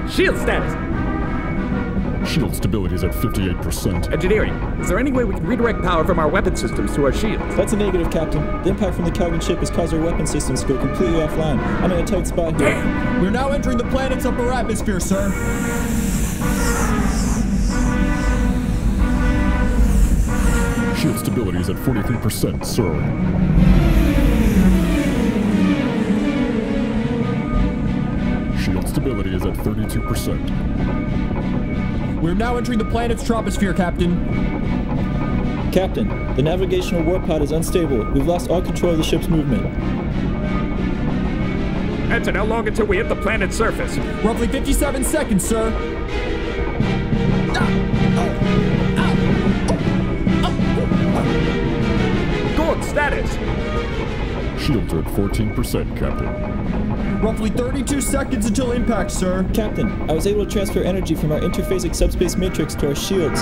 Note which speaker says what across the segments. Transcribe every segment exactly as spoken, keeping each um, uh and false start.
Speaker 1: Shield status!
Speaker 2: Shield stability is at fifty-eight percent.
Speaker 1: Engineering, is there any way we can redirect power from our weapon systems to our shields?
Speaker 3: That's a negative, Captain. The impact from the Calgon ship has caused our weapon systems to go completely offline. I'm in a tight spot here.
Speaker 1: Damn!
Speaker 4: We're now entering the planet's upper atmosphere, sir.
Speaker 2: Shield stability is at forty-three percent, sir. Shield stability is at thirty-two percent.
Speaker 4: We're now entering the planet's troposphere, Captain.
Speaker 3: Captain, the navigational warp pod is unstable. We've lost all control of the ship's movement.
Speaker 1: Ensign, how long until we hit the planet's surface?
Speaker 4: Roughly fifty-seven seconds, sir.
Speaker 1: Good status!
Speaker 2: Shields are at fourteen percent, Captain.
Speaker 4: Roughly thirty-two seconds until impact, sir.
Speaker 3: Captain, I was able to transfer energy from our interphasic subspace matrix to our shields.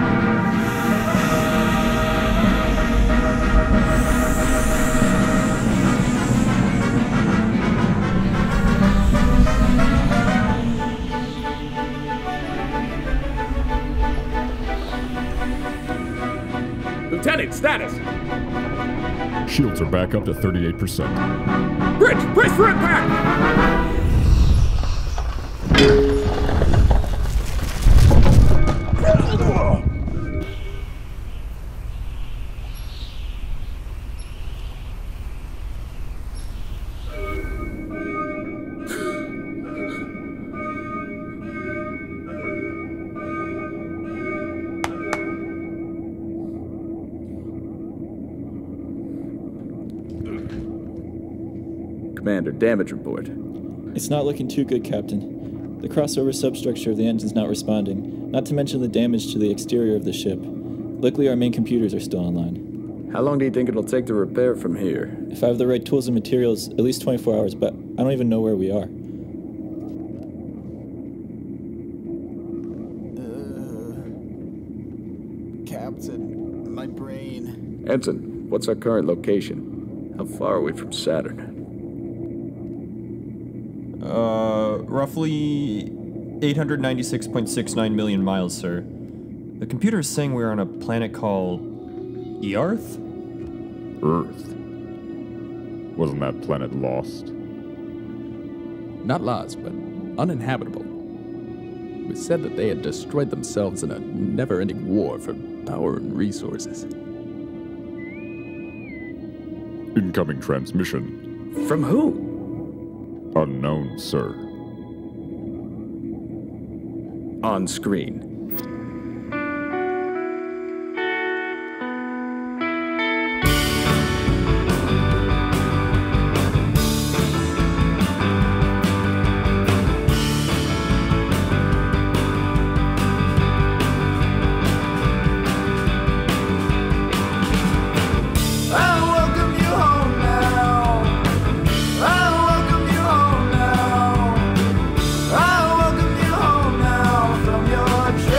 Speaker 1: Lieutenant, status!
Speaker 2: Shields are back up to thirty-eight percent.
Speaker 1: Bridge, brace for impact! Commander, damage report.
Speaker 3: It's not looking too good, Captain. The crossover substructure of the engine's not responding, not to mention the damage to the exterior of the ship. Luckily, our main computers are still online.
Speaker 1: How long do you think it'll take to repair from here?
Speaker 3: If I have the right tools and materials, at least twenty-four hours, but I don't even know where we are.
Speaker 5: Uh, Captain, my brain.
Speaker 1: Ensign, what's our current location? How far are we from Saturn?
Speaker 6: Uh, roughly eight hundred ninety-six point six nine million miles, sir. The computer is saying we're on a planet called Earth?
Speaker 2: Earth? Wasn't that planet lost?
Speaker 7: Not lost, but uninhabitable. It was said that they had destroyed themselves in a never-ending war for power and resources.
Speaker 2: Incoming transmission.
Speaker 1: From who?
Speaker 2: Unknown, sir.
Speaker 1: On screen.
Speaker 5: Your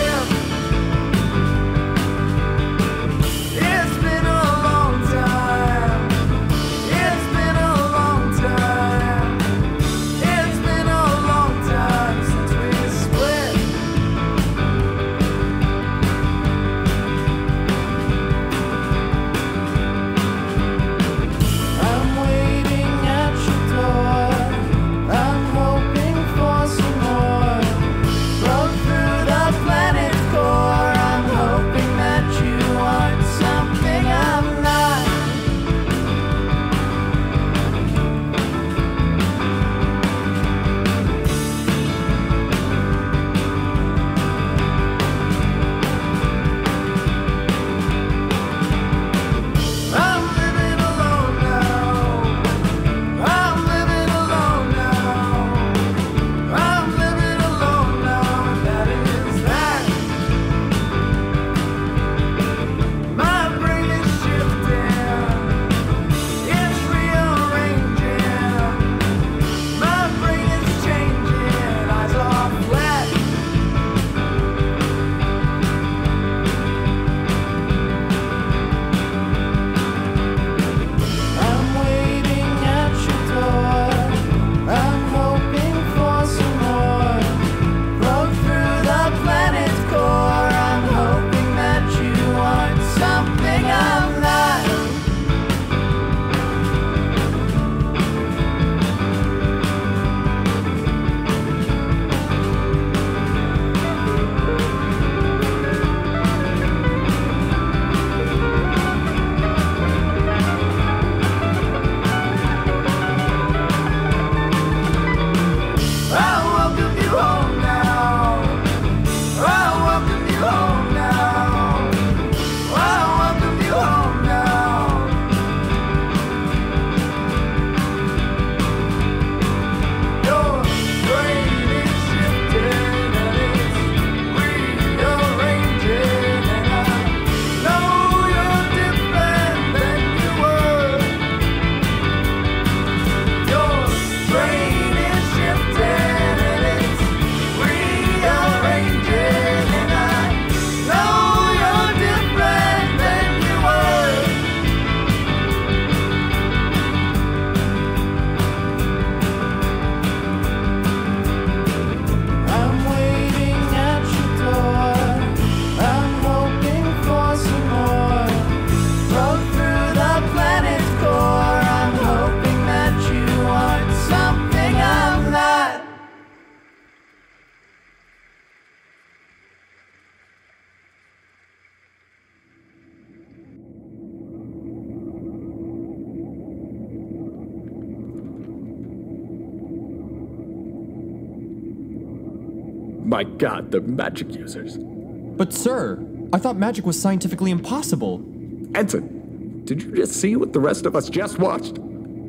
Speaker 1: My god, the magic users.
Speaker 6: But sir, I thought magic was scientifically impossible.
Speaker 1: Ensign, did you just see what the rest of us just watched?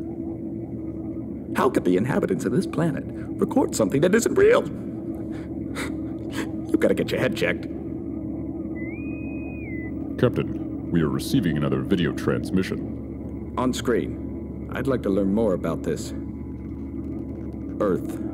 Speaker 1: How could the inhabitants of this planet record something that isn't real? You gotta get your head checked.
Speaker 2: Captain, we are receiving another video transmission.
Speaker 1: On screen. I'd like to learn more about this Earth.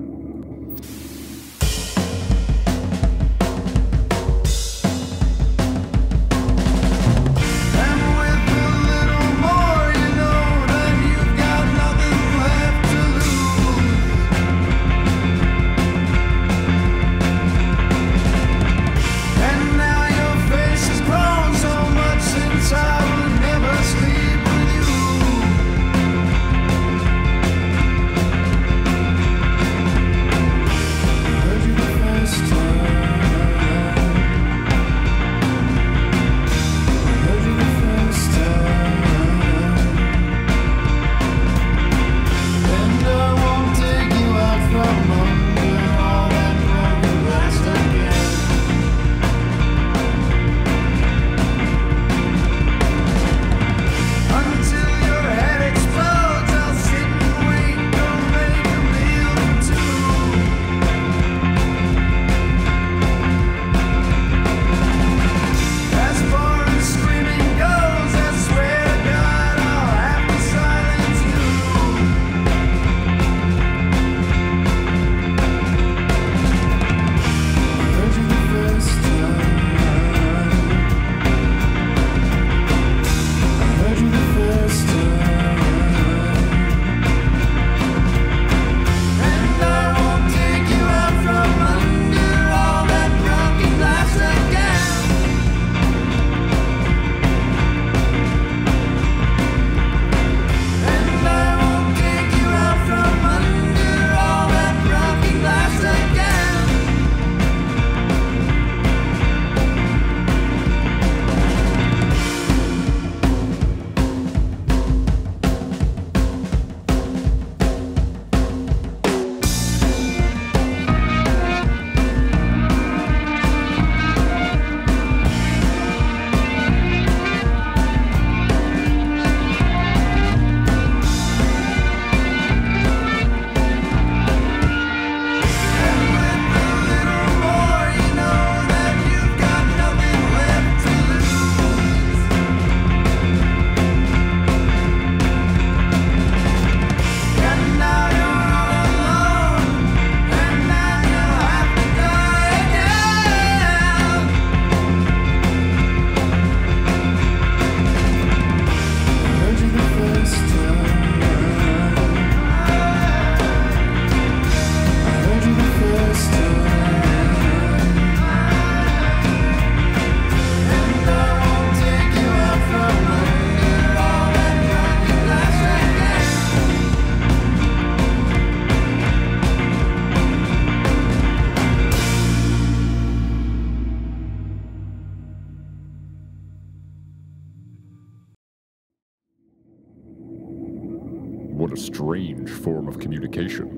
Speaker 2: What a strange form of communication.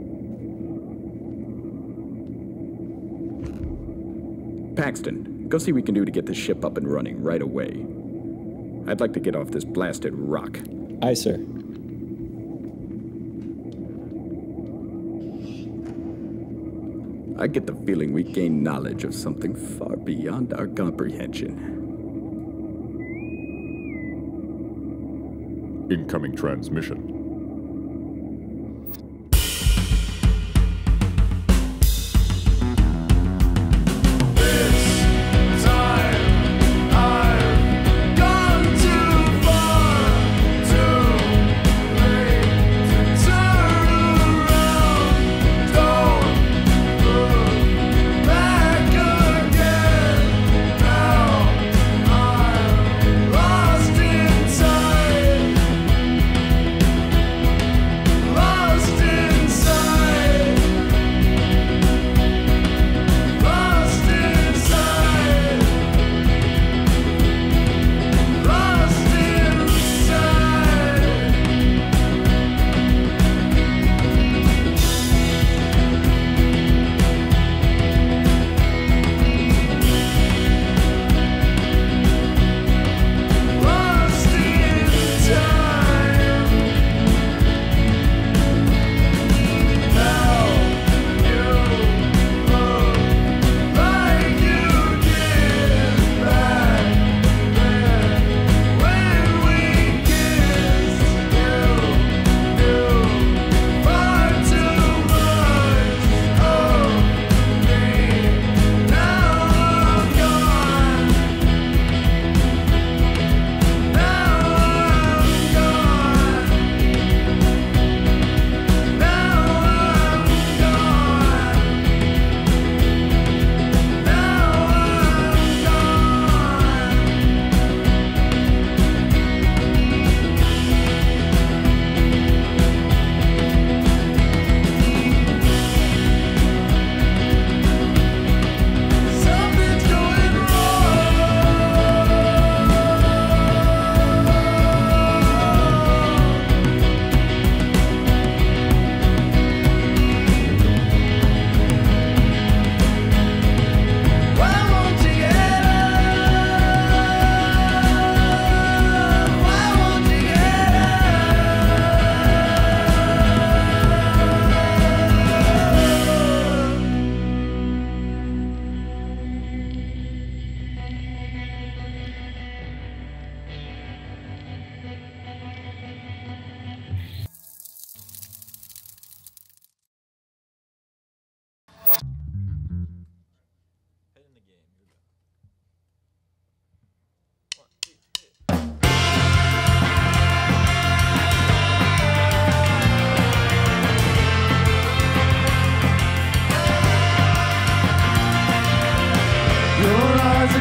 Speaker 1: Paxton, go see what we can do to get this ship up and running right away. I'd like to get off this blasted rock.
Speaker 3: Aye, sir.
Speaker 1: I get the feeling we gain knowledge of something far beyond our comprehension.
Speaker 2: Incoming transmission.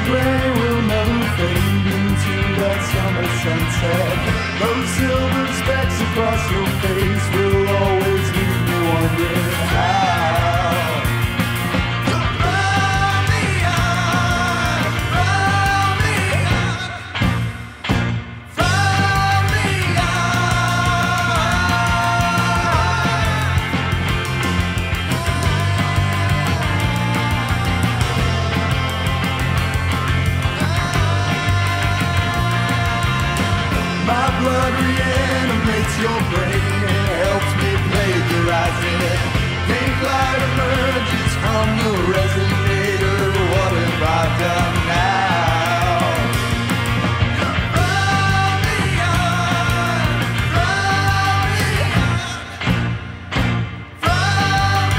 Speaker 8: brain will never fade into that summer sunset. Those silver specks across your face will always leave me wondering how. Blood reanimates your brain and helps me plagiarize it. Pink light emerges from the resonator. What have I done now? From beyond, from beyond, from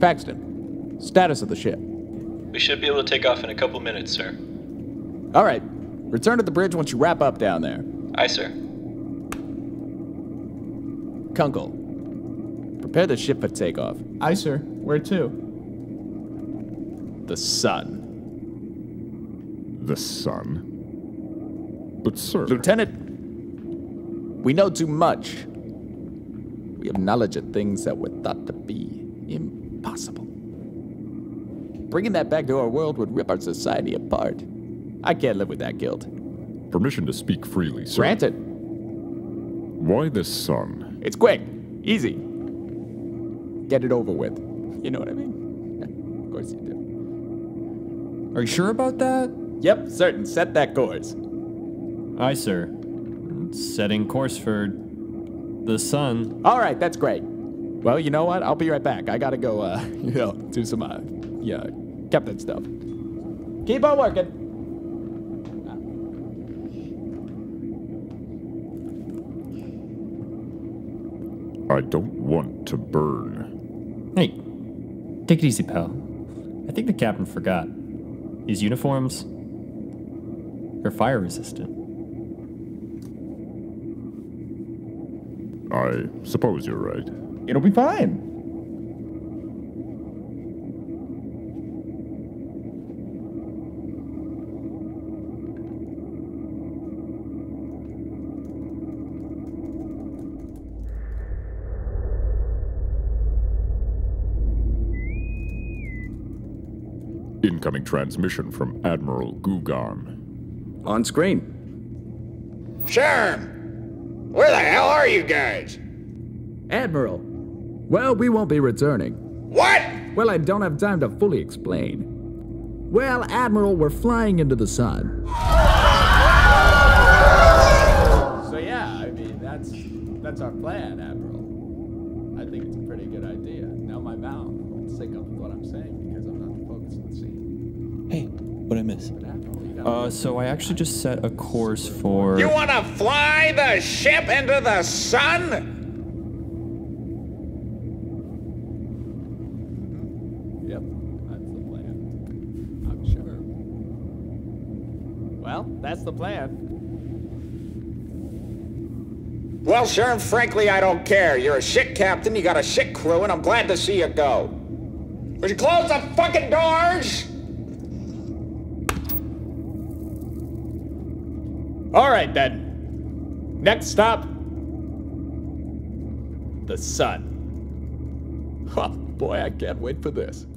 Speaker 7: Paxton, status of the ship.
Speaker 9: We should be able to take off in a couple minutes, sir.
Speaker 7: All right. Return to the bridge once you wrap up down there.
Speaker 9: Aye, sir.
Speaker 7: Kunkel, prepare the ship for takeoff.
Speaker 5: Aye, sir. Where to?
Speaker 7: The sun.
Speaker 2: The sun? But, sir...
Speaker 7: Lieutenant, we know too much. We have knowledge of things that were thought to be impossible. Bringing that back to our world would rip our society apart. I can't live with that guilt.
Speaker 2: Permission to speak freely, sir.
Speaker 7: Granted.
Speaker 2: Why the sun?
Speaker 7: It's quick. Easy. Get it over with. You know what I mean? Of course you do.
Speaker 6: Are you sure about that?
Speaker 7: Yep, certain. Set that course.
Speaker 6: Aye, sir. Setting course for the sun.
Speaker 7: All right, that's great. Well, you know what? I'll be right back. I gotta go, uh, you know, do some, uh, yeah, captain stuff. Keep on working.
Speaker 2: I don't want to burn.
Speaker 6: Hey, take it easy, pal. I think the captain forgot. These uniforms, they're fire resistant.
Speaker 2: I suppose you're right.
Speaker 4: It'll be fine.
Speaker 2: Incoming transmission from Admiral Gugan.
Speaker 1: On screen.
Speaker 10: Sherm! Where the hell are you guys?
Speaker 1: Admiral. Well, we won't be returning.
Speaker 10: What?
Speaker 1: Well, I don't have time to fully explain. Well, Admiral, we're flying into the sun.
Speaker 7: So yeah, I mean, that's that's our plan, Admiral. I think it's a pretty good idea. Now my mouth won't sync up with what I'm saying because I'm not focused on the scene.
Speaker 3: Hey, what'd I miss?
Speaker 6: Uh, so I actually just set a course for...
Speaker 10: You want to fly the ship into the sun?
Speaker 7: Yep, that's the plan. I'm sure. Well, that's the plan.
Speaker 10: Well, Sherm, frankly, I don't care. You're a shit captain, you got a shit crew, and I'm glad to see you go. Would you close the fucking doors?
Speaker 7: All right, then. Next stop, the sun. Oh, boy, I can't wait for this.